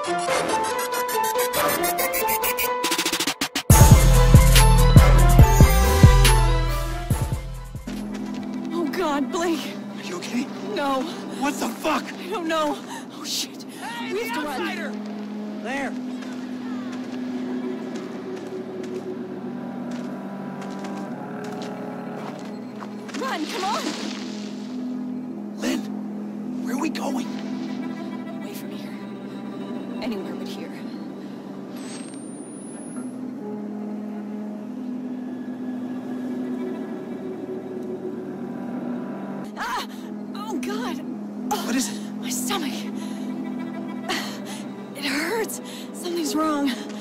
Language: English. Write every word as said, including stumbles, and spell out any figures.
Oh God, Blake. Are you okay? No. What the fuck? I don't know. Oh shit. Hey, We the have to outsider! run. There. Run, come on. Lynn, where are we going? Away from here. Anywhere but here. Ah! Oh God. Oh, What is it? my stomach. It hurts. Something's wrong.